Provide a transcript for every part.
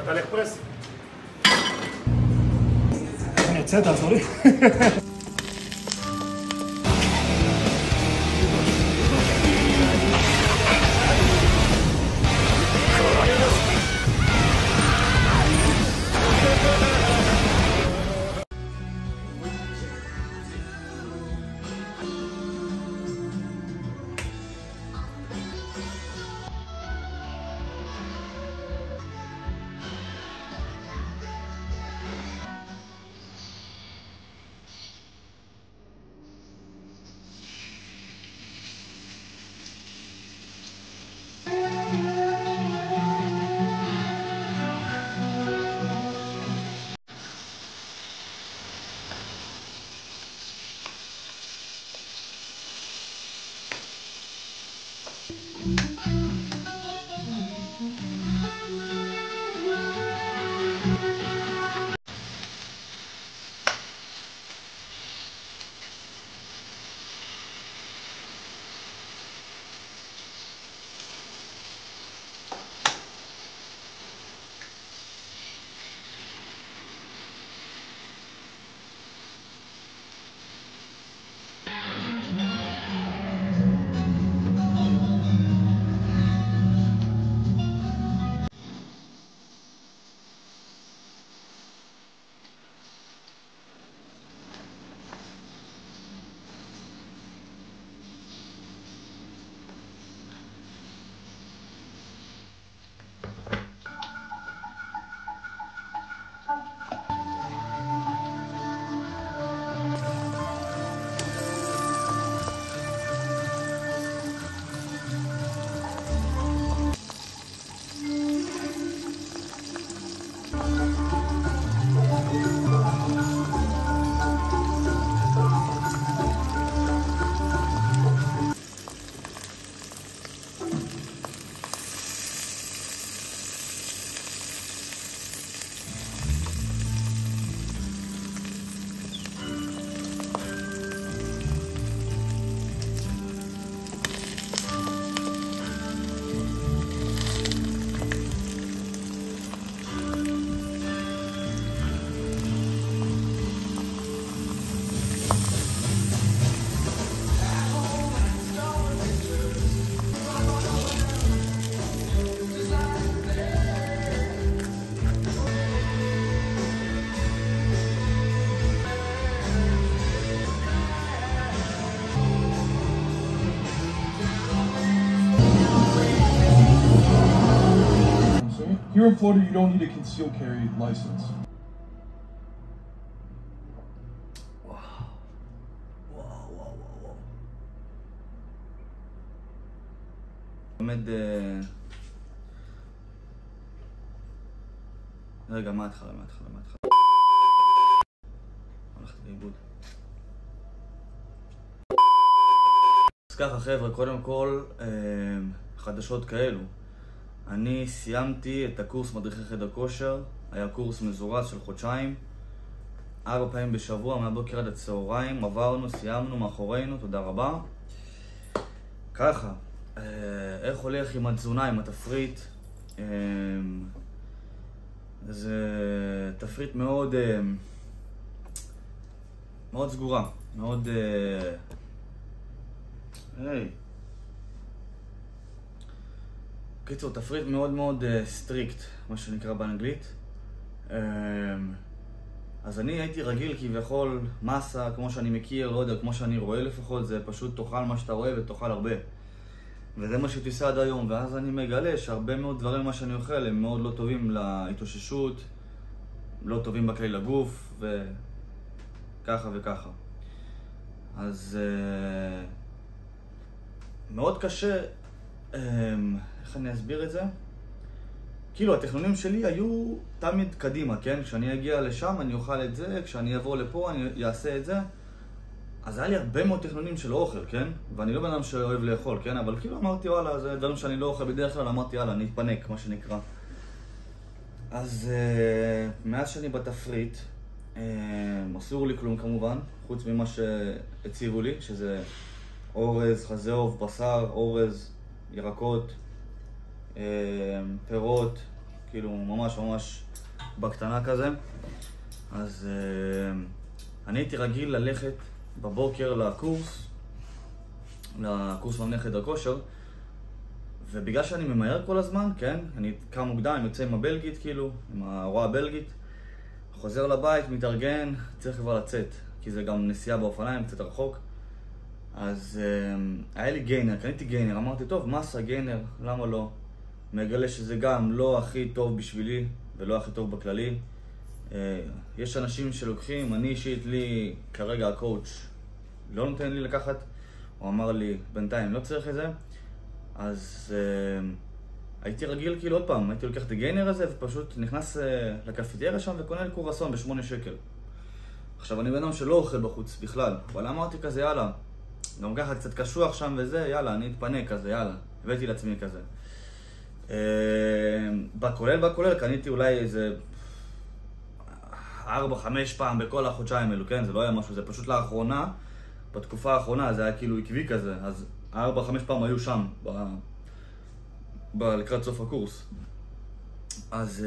אתה לך פרס. אני יוצא, תעזור לי. Here in Florida, you don't need a concealed carry license. עומד... רגע, מה התחלה? הלכתי לאיבוד. אז ככה חבר'ה, קודם כל, חדשות כאלו. אני סיימתי את הקורס מדריכי חדר כושר, היה קורס מזורז של חודשיים, 4 פעמים בשבוע, מהבוקר עד הצהריים, עברנו, סיימנו, מאחורינו, תודה רבה. ככה, איך הולך עם התזונה, עם התפריט? זה תפריט מאוד סגורה, מאוד... קיצור, תפריט מאוד סטריקט, מה שנקרא באנגלית. אז אני הייתי רגיל כביכול מסה, כמו שאני מכיר, לא יודע, כמו שאני רואה לפחות, זה פשוט תאכל מה שאתה רואה ותאכל הרבה. וזה מה שתעשה עד היום, ואז אני מגלה שהרבה מאוד דברים מה שאני אוכל הם מאוד לא טובים להתאוששות, לא טובים בכלי לגוף, וככה וככה. אז מאוד קשה, איך אני אסביר את זה? כאילו, התכנונים שלי היו תמיד קדימה, כן? כשאני אגיע לשם אני אוכל את זה, כשאני אבוא לפה אני אעשה את זה. אז היה לי הרבה מאוד תכנונים של אוכל, כן? ואני לא בן אדם שאוהב לאכול, כן? אבל כאילו אמרתי, וואלה, זה דברים שאני לא אוכל בדרך כלל, אמרתי, יאללה, אני אתפנק, מה שנקרא. אז מאז שאני בתפריט, אסור לי כלום כמובן, חוץ ממה שהציבו לי, שזה אורז, חזה עוף, בשר, אורז, ירקות, פירות, כאילו ממש ממש בקטנה כזה. אז אני הייתי רגיל ללכת בבוקר לקורס מאמני חדר כושר, ובגלל שאני ממהר כל הזמן, כן, אני קם מוקדם, אני יוצא עם הבלגית כאילו, עם ההוראה הבלגית, חוזר לבית, מתארגן, צריך כבר לצאת, כי זה גם נסיעה באופניים, קצת רחוק. אז היה לי גיינר, קניתי גיינר, אמרתי טוב, מסה גיינר, למה לא? מגלה שזה גם לא הכי טוב בשבילי ולא הכי טוב בכללי. יש אנשים שלוקחים, אני אישית לי כרגע הקואוץ' לא נותן לי לקחת, הוא אמר לי בינתיים לא צריך את זה, אז הייתי רגיל כאילו עוד פעם, הייתי לוקח את הגיינר הזה ופשוט נכנס לקפיטריה שם וקונה לי קורסון ב8 שקל. עכשיו אני בן אדם שלא אוכל בחוץ בכלל, אבל אמרתי כזה יאללה, גם ככה קצת קשוח שם וזה, יאללה אני אתפנה כזה, יאללה, הבאתי לעצמי כזה. בכולל קניתי אולי איזה 4-5 פעם בכל החודשיים אלו, כן? זה לא היה משהו, זה פשוט לאחרונה, בתקופה האחרונה זה היה כאילו עקבי כזה, אז 4-5 פעם היו שם, לקראת סוף הקורס. אז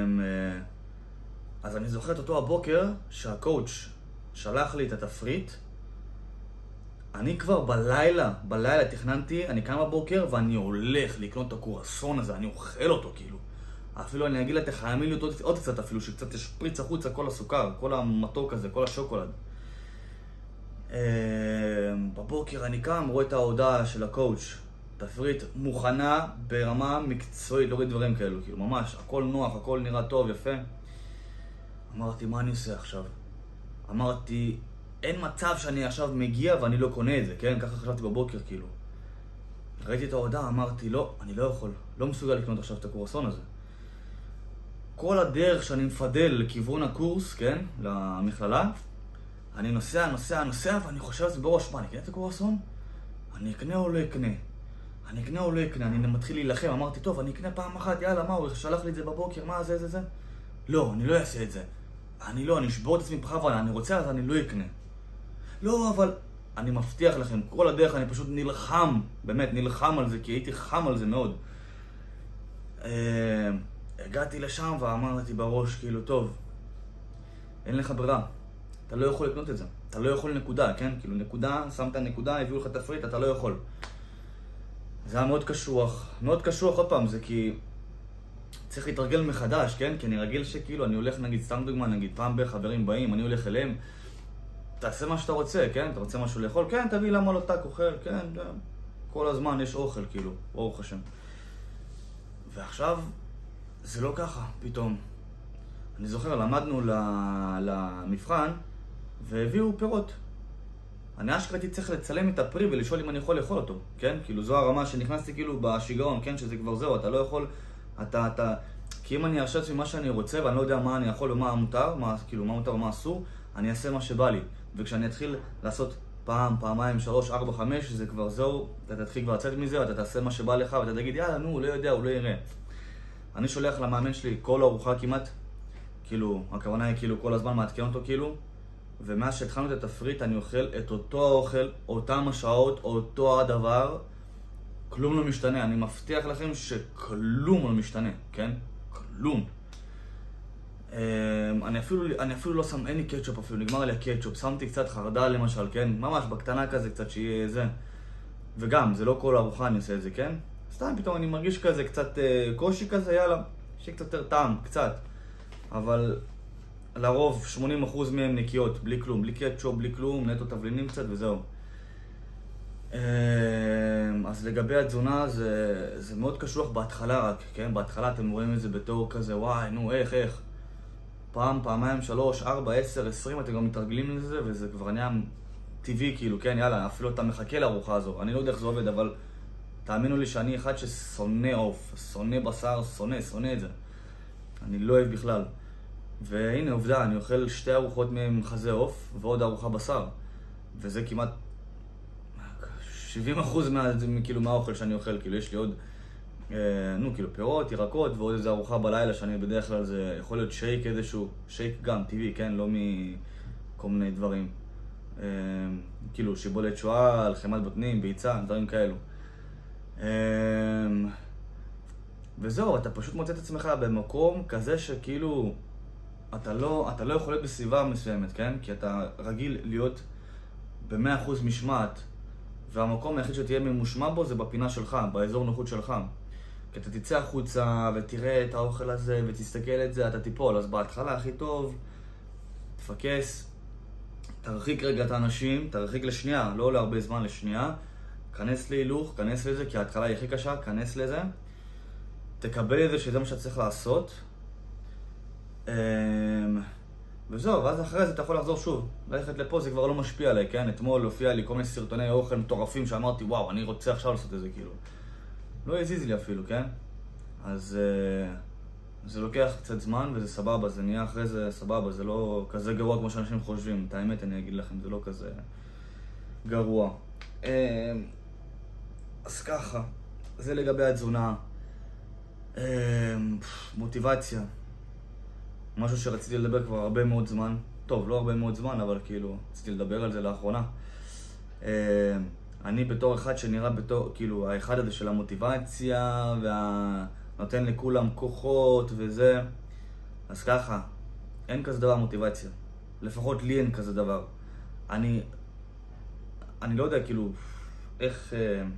אני זוכר את אותו הבוקר שהקואוץ' שלח לי את התפריט, אני כבר בלילה תכננתי, אני קם בבוקר ואני הולך לקנות את הקורסון הזה, אני אוכל אותו כאילו. אפילו אני אגיד לה, תחיימי לי אותו עוד קצת אפילו, שקצת ישפריץ החוצה כל הסוכר, כל המתוק הזה, כל השוקולד. בבוקר אני קם, רואה את ההודעה של הקואוץ', תפריט מוכנה ברמה מקצועית, לא רואה דברים כאלו, כאילו ממש, הכל נוח, הכל נראה טוב, יפה. אמרתי, מה אני עושה עכשיו? אמרתי, אין מצב שאני עכשיו מגיע ואני לא קונה את זה, כן? ככה חשבתי בבוקר, כאילו. ראיתי את ההודעה, אמרתי, לא, אני לא יכול, לא מסוגל לקנות עכשיו את הקורסון הזה. כל הדרך שאני מפדל לכיוון הקורס, כן? למכללה, אני נוסע, ואני חושב על זה בראש, מה, אני אקנה את הקורסון? אני אקנה או לא אקנה? אני מתחיל להילחם, אמרתי, טוב, אני אקנה פעם אחת, יאללה, מה, הוא שלח לי את זה בבוקר, מה, זה? לא, אני לא אעשה את זה. אני אשבור את עצמי בכוונה, אני רוצה, אז אני לא אקנה. לא, אבל אני מבטיח לכם, כל הדרך אני פשוט נלחם, באמת נלחם על זה, כי הייתי חם על זה מאוד. הגעתי לשם ואמרתי בראש, כאילו, טוב, אין לך ברירה, אתה לא יכול לקנות את זה, אתה לא יכול נקודה, כן? כאילו נקודה, שמת נקודה, הביאו לך תפריט, אתה לא יכול. זה היה מאוד קשוח עוד פעם, זה כי צריך להתרגל מחדש, כן? כי אני רגיל שכאילו, אני הולך נגיד, סתם דוגמה, נגיד, פעם בחברים באים, אני הולך אליהם, תעשה מה שאתה רוצה, כן? אתה רוצה משהו לאכול? כן, תביא למה לא תק אוכל, כן, כל הזמן יש אוכל, כאילו, ברוך השם. ועכשיו, זה לא ככה, פתאום. אני זוכר, למדנו למבחן, והביאו פירות. אני אשכרה הייתי צריך לצלם את הפרי ולשאול אם אני יכול לאכול אותו, כן? כאילו, זו הרמה שנכנסתי כאילו בשיגעון, כן? שזה כבר זהו, אתה לא יכול, כי אם אני ארשה לעצמי מה שאני רוצה ואני לא יודע מה אני יכול ומה מותר, מה מותר ומה אסור, אני אעשה מה שבא לי. וכשאני אתחיל לעשות פעם, פעמיים, 3, 4, 5, זה כבר זהו, אתה תתחיל כבר לצאת מזה, ואתה תעשה מה שבא לך, ואתה תגיד, יאללה, נו, הוא לא יודע, הוא לא יראה. אני שולח למאמן שלי כל ארוחה כמעט, כאילו, הכוונה היא כאילו כל הזמן מעדכן אותו כאילו, ומאז שהתחלנו את התפריט אני אוכל את אותו האוכל, אותם השעות, אותו הדבר, כלום לא משתנה. אני מבטיח לכם שכלום לא משתנה, כן? כלום. אני אפילו לא שם, אין לי קטשופ אפילו, נגמר לי הקטשופ, שמתי קצת חרדל למשל, כן? ממש בקטנה כזה, קצת שיהיה זה. וגם, זה לא כל ארוחה אני עושה את זה, כן? סתם פתאום אני מרגיש כזה, קצת קושי כזה, יאללה, שיהיה קצת יותר טעם, קצת. אבל לרוב 80% מהם נקיות, בלי כלום, בלי קטשופ, בלי כלום, נטו תבלינים קצת וזהו. אז לגבי התזונה זה מאוד קשוח בהתחלה רק, כן? בהתחלה אתם רואים את זה בתור כזה, וואי, נו, איך? פעם, פעמיים, 3, 4, 10, 20, אתם גם מתרגלים לזה, וזה כבר נהיה טבעי, כאילו, כן, יאללה, אפילו אתה מחכה לארוחה הזו. אני לא יודע איך זה עובד, אבל תאמינו לי שאני אחד ששונא עוף, שונא בשר, שונא את זה. אני לא אוהב בכלל. והנה, עובדה, אני אוכל 2 ארוחות מהם חזה עוף, ועוד ארוחה בשר. וזה כמעט 70% כאילו מהאוכל שאני אוכל, כאילו יש לי עוד כאילו פירות, ירקות ועוד איזה ארוחה בלילה שאני בדרך כלל זה יכול להיות שייק איזשהו, שייק גם טבעי, כן? לא מכל מיני דברים. כאילו שיבולת שואה, לחמת בוטנים, ביצה, דברים כאלו. וזהו, אתה פשוט מוצא את עצמך במקום כזה שכאילו אתה לא יכול להיות בסביבה מסוימת, כן? כי אתה רגיל להיות ב-100% משמעת, והמקום היחיד שתהיה ממושמע בו זה בפינה שלך, באזור נוחות שלך. כי אתה תצא החוצה ותראה את האוכל הזה ותסתכל את זה, אתה תיפול. אז בהתחלה הכי טוב, תפקס, תרחיק רגע את האנשים, תרחיק לשנייה, לא להרבה זמן, לשנייה. כנס להילוך, כנס לזה, כי ההתחלה היא הכי קשה, כנס לזה. תקבל את זה שזה מה שאתה צריך לעשות. וזהו, ואז אחרי זה אתה יכול לחזור שוב. ללכת לפה זה כבר לא משפיע עליי, כן? אתמול הופיע לי כל מיני סרטוני אוכל מטורפים שאמרתי, וואו, אני רוצה עכשיו לעשות את זה, כאילו. לא הזיז לי אפילו, כן? אז זה לוקח קצת זמן וזה סבבה, זה נהיה אחרי זה סבבה, זה לא כזה גרוע כמו שאנשים חושבים. את האמת אני אגיד לכם, זה לא כזה גרוע. אז ככה, זה לגבי התזונה. מוטיבציה. משהו שרציתי לדבר כבר הרבה מאוד זמן. טוב, לא הרבה מאוד זמן, אבל כאילו, רציתי לדבר על זה לאחרונה. אני בתור אחד שנראה בתור, כאילו, האחד הזה של המוטיבציה, נותן לכולם כוחות וזה. אז ככה, אין כזה דבר מוטיבציה. לפחות לי אין כזה דבר. אני לא יודע, כאילו, איך...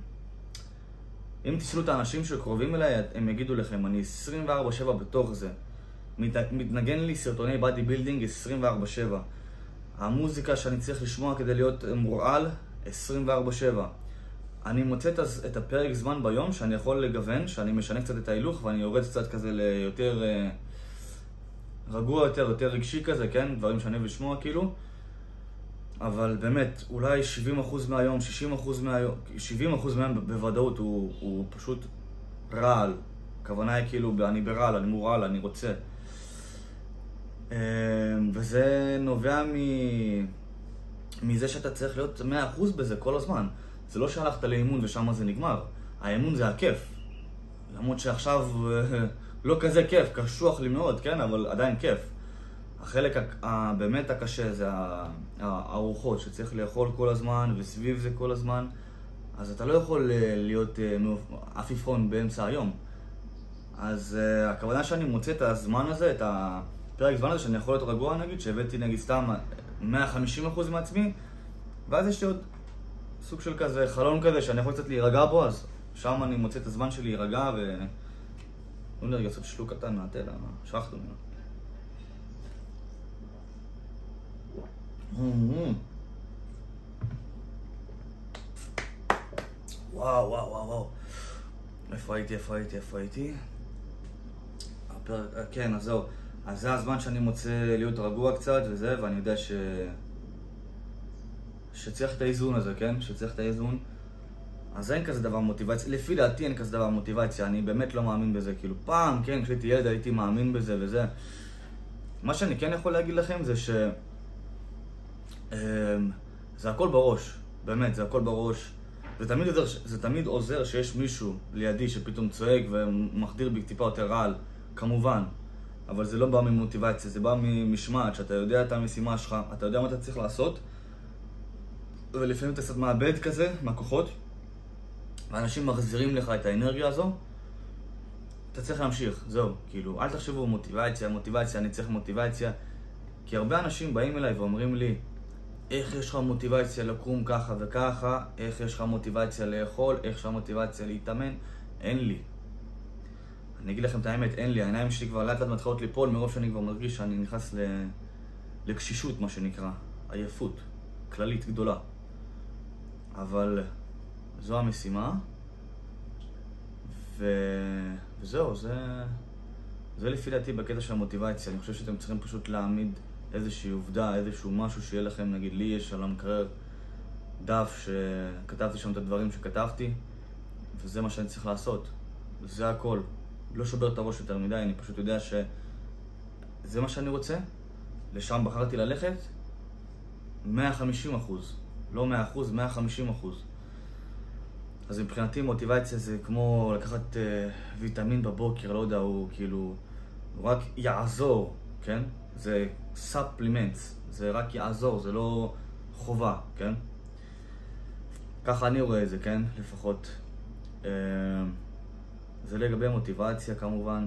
אם תשאלו את האנשים שקרובים אליי, הם יגידו לכם, אני 24/7 בתוך זה. מתנגן לי סרטוני בדי בילדינג 24/7. המוזיקה שאני צריך לשמוע כדי להיות מורעל 24/7. אני מוצא את הפרק זמן ביום שאני יכול לגוון, שאני משנה קצת את ההילוך ואני יורד קצת כזה ליותר רגוע יותר רגשי כזה, כן? דברים שאני לשמוע כאילו. אבל באמת, אולי 70% מהיום, 60% מהיום, 70% מהיום בוודאות הוא פשוט רעל. הכוונה היא כאילו, אני ברעל, אני מורעל, אני רוצה. וזה נובע מזה שאתה צריך להיות 100% בזה כל הזמן. זה לא שהלכת לאימון ושם זה נגמר. האימון זה הכיף. למרות שעכשיו לא כזה כיף, קשוח לי מאוד, כן? אבל עדיין כיף. החלק באמת הקשה זה הארוחות שצריך לאכול כל הזמן וסביב זה כל הזמן. אז אתה לא יכול להיות עפיפון באמצע היום. אז הכוונה שאני מוצא את הזמן הזה, את הפרק זמן הזה שאני יכול להיות רגוע נגיד, שהבאתי נגיד סתם 150% מעצמי, ואז יש לי עוד סוג של כזה חלון כזה שאני יכול קצת להירגע בו, אז שם אני מוצא את הזמן שלי להירגע לא נרגע לעשות שלוק קטן מהתל, שכחנו ממנו. וואו. איפה הייתי? כן, אז זהו. אז זה הזמן שאני מוצא להיות רגוע קצת וזה, ואני יודע שצריך את האיזון הזה, כן? שצריך את האיזון. אז אין כזה דבר מוטיבציה. לפי דעתי אין כזה דבר מוטיבציה. אני באמת לא מאמין בזה. כאילו פעם, כן, כשהייתי ילד הייתי מאמין בזה וזה. מה שאני כן יכול להגיד לכם זה זה הכל בראש. באמת, זה הכל בראש. זה תמיד עוזר שיש מישהו לידי שפתאום צועק ומחדיר בי טיפה יותר רעל, כמובן. אבל זה לא בא ממוטיבציה, זה בא ממשמעת, שאתה יודע את המשימה שלך, אתה יודע מה אתה צריך לעשות, ולפעמים אתה קצת מאבד כזה, מהכוחות, ואנשים מחזירים לך את האנרגיה הזו, אתה צריך להמשיך, זהו, כאילו, אל תחשבו מוטיבציה, אני צריך מוטיבציה, כי הרבה אנשים באים אליי ואומרים לי, איך יש לך מוטיבציה לקום ככה וככה, איך יש לך מוטיבציה לאכול, איך יש לך מוטיבציה להתאמן, אין לי. אני אגיד לכם את האמת, אין לי, העיניים שלי כבר לאט לאט מתחילות ליפול מרוב שאני כבר מרגיש שאני נכנס לקשישות, מה שנקרא, עייפות, כללית גדולה. אבל זו המשימה, וזהו, זה לפי דעתי בקטע של המוטיבציה. אני חושב שאתם צריכים פשוט להעמיד איזושהי עובדה, איזשהו משהו שיהיה לכם, נגיד לי יש על המקרר דף שכתבתי שם את הדברים שכתבתי, וזה מה שאני צריך לעשות. זה הכל. לא שובר את הראש יותר מדי, אני פשוט יודע שזה מה שאני רוצה, לשם בחרתי ללכת 150%, לא 100%, 150%. אז מבחינתי מוטיבציה זה כמו לקחת ויטמין בבוקר, לא יודע, הוא כאילו, הוא רק יעזור, כן? זה סאפלימנטס, זה רק יעזור, זה לא חובה, כן? ככה אני רואה את זה, כן? לפחות. זה לגבי מוטיבציה כמובן.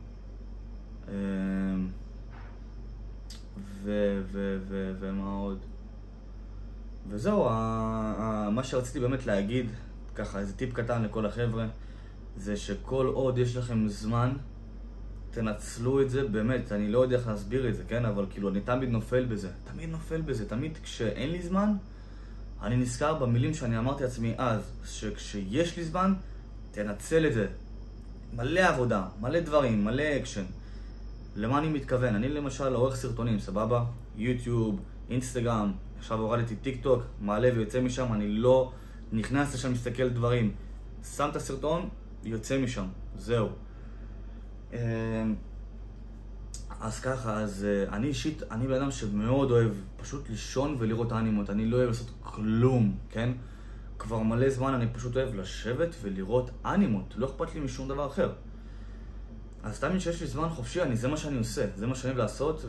ומה עוד? וזהו, מה שרציתי באמת להגיד, ככה איזה טיפ קטן לכל החבר'ה, זה שכל עוד יש לכם זמן, תנצלו את זה באמת. אני לא יודע איך להסביר את זה, כן? אבל כאילו אני תמיד נופל בזה, תמיד כשאין לי זמן, אני נזכר במילים שאני אמרתי לעצמי אז, שכשיש לי זמן, תנצל את זה. מלא עבודה, מלא דברים, מלא אקשן. למה אני מתכוון? אני למשל עורך סרטונים, סבבה? יוטיוב, אינסטגרם, עכשיו הורדתי טיק טוק, מעלה ויוצא משם, אני לא נכנס לשם, מסתכל דברים. שם את הסרטון, יוצא משם, זהו. אז ככה, אז אני אישית, אני בן אדם שמאוד אוהב פשוט לישון ולראות אנימות, אני לא אוהב לעשות כלום, כן? כבר מלא זמן אני פשוט אוהב לשבת ולראות אנימות, לא אכפת לי משום דבר אחר. אז תמיד שיש לי זמן חופשי, זה מה שאני עושה, זה מה שאני אוהב לעשות,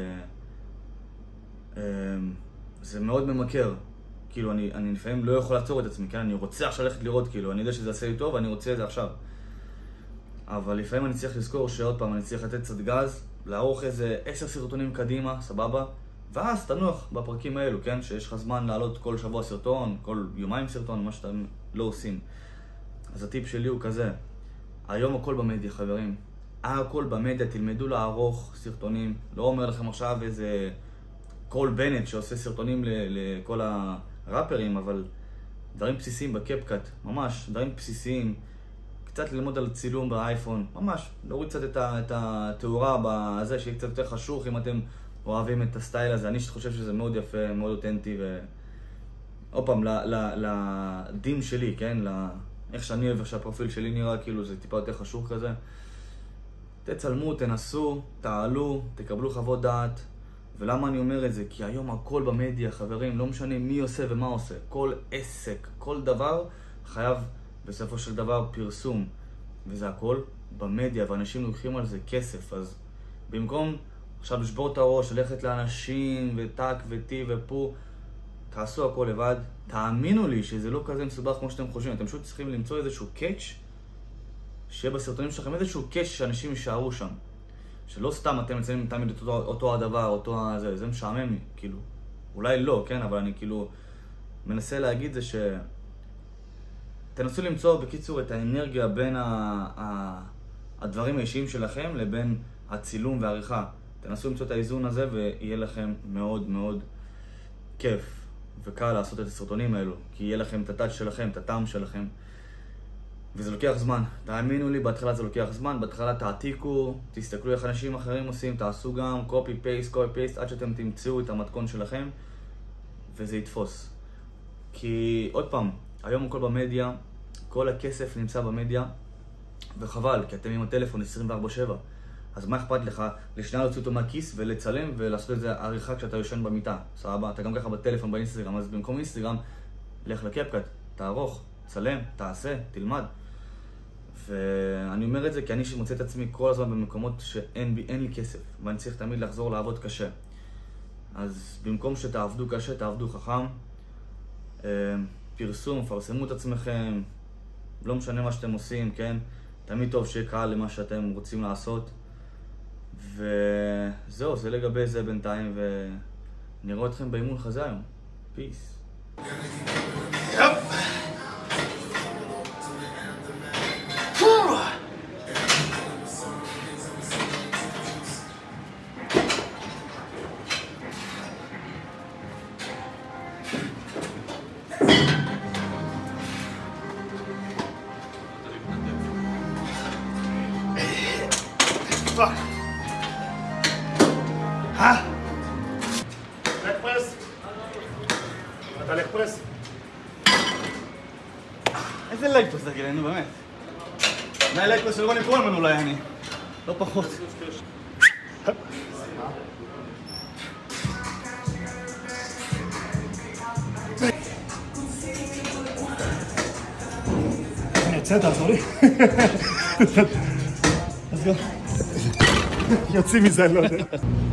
זה מאוד ממכר. כאילו, אני לפעמים לא יכול לעצור את עצמי, כן? אני רוצה עכשיו ללכת לראות, כאילו, אני יודע שזה עושה לי טוב, ואני רוצה את זה עכשיו. אבל לפעמים אני צריך לזכור שעוד פעם אני צריך לתת קצת גז, לערוך איזה 10 סרטונים קדימה, סבבה? ואז תנוח בפרקים האלו, כן? שיש לך זמן לעלות כל שבוע סרטון, כל יומיים סרטון, מה שאתם לא עושים. אז הטיפ שלי הוא כזה, היום הכל במדיה, חברים. הכל במדיה, תלמדו לערוך סרטונים. לא אומר לכם עכשיו איזה קול בנט שעושה סרטונים לכל הראפרים, אבל דברים בסיסיים בקפקט, ממש, דברים בסיסיים. קצת ללמוד על צילום באייפון, ממש, להוריד קצת את התאורה בזה, שיהיה קצת יותר חשוך אם אתם אוהבים את הסטייל הזה. אני חושב שזה מאוד יפה, מאוד אותנטי, עוד פעם, לדין שלי, כן? איך שאני אוהב שהפרופיל שלי נראה, כאילו זה טיפה יותר חשוך כזה. תצלמו, תנסו, תעלו, תקבלו חוות דעת. ולמה אני אומר את זה? כי היום הכל במדיה, חברים, לא משנה מי עושה ומה עושה. כל עסק, כל דבר חייב בסופו של דבר פרסום. וזה הכל במדיה, ואנשים לוקחים על זה כסף. אז במקום עכשיו לשבור את הראש, ללכת לאנשים וטק וטי ופו, תעשו הכל לבד. תאמינו לי שזה לא כזה מסובך כמו שאתם חושבים. אתם פשוט צריכים למצוא איזשהו קאץ' שיהיה בסרטונים שלכם, איזשהו קאץ' שאנשים יישארו שם. שלא סתם אתם מציינים תמיד אותו הדבר, אותו הזה, זה משעמם לי, כאילו. אולי לא, כן? אבל אני כאילו מנסה להגיד זה תנסו למצוא בקיצור את האנרגיה בין הדברים האישיים שלכם לבין הצילום והעריכה. תנסו למצוא את האיזון הזה ויהיה לכם מאוד מאוד כיף וקל לעשות את הסרטונים האלו, כי יהיה לכם את הטאץ' שלכם, את הטעם שלכם. וזה לוקח זמן, תאמינו לי, בהתחלה זה לוקח זמן, בהתחלה תעתיקו, תסתכלו איך אנשים אחרים עושים, תעשו גם קופי פייסט, עד שאתם תמצאו את המתכון שלכם וזה יתפוס. כי עוד פעם, היום הכל במדיה, כל הכסף נמצא במדיה, וחבל, כי אתם עם הטלפון 24/7. אז מה אכפת לך לשנייה להוציא אותו מהכיס ולצלם ולעשות את זה עריכה כשאתה יושן במיטה, סבבה? אתה גם ככה בטלפון באינסטגרם, אז במקום אינסטגרם, לך לקפקט, תערוך, צלם, תעשה, תלמד. ואני אומר את זה כי אני מוצא את עצמי כל הזמן במקומות שאין לי כסף, ואני צריך תמיד לחזור לעבוד קשה. אז במקום שתעבדו קשה, תעבדו חכם. פרסום, פרסמו את עצמכם, לא משנה מה שאתם עושים, כן? תמיד טוב שיהיה קהל למה שאתם רוצים לעשות. וזהו, זה לגבי זה בינתיים, ונראה אתכם באימון חזה היום. פיס. Fuck. לג פרס? אתה לג פרס? איזה לג פרס תגיד, נו באמת. זה הלג פרס של רוני קולמן אולי אני. לא פחות. אני יוצא, תעזור לי. אז גם יוצאים מזה, אני לא יודע.